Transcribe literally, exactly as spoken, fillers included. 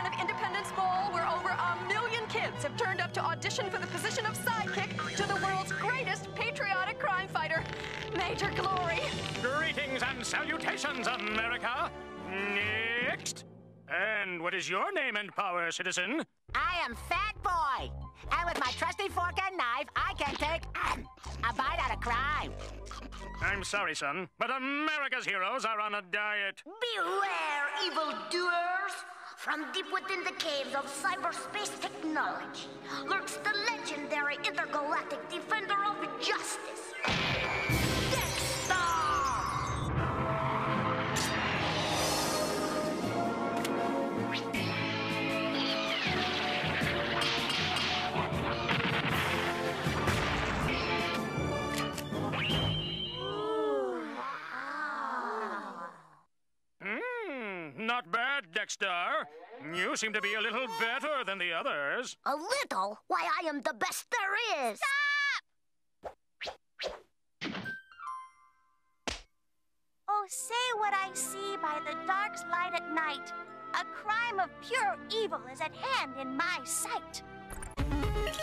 front of Independence Ball, where over a million kids have turned up to audition for the position of sidekick to the world's greatest patriotic crime fighter, Major Glory. Greetings and salutations, America. Next. And what is your name and power, citizen? I am Fat Boy. And with my trusty fork and knife, I can take um, a bite out of crime. I'm sorry, son, but America's heroes are on a diet. Beware, evildoers! From deep within the caves of cyberspace technology lurks the legendary intergalactic defender of justice, Dexter! Not bad, Dexter. You seem to be a little better than the others. A little? Why, I am the best there is! Stop! Oh, say what I see by the dark's light at night. A crime of pure evil is at hand in my sight.